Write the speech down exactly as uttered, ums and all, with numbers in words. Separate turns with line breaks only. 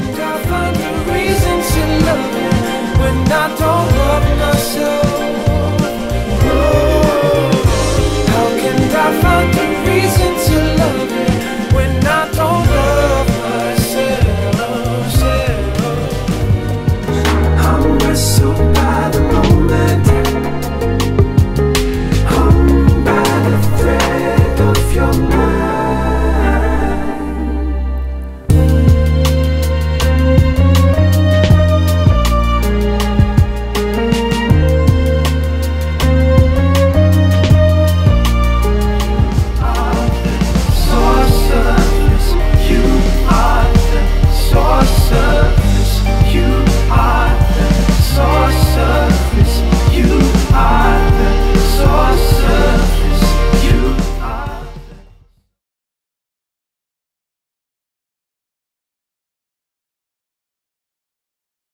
I find a reason to love you when I don't love myself.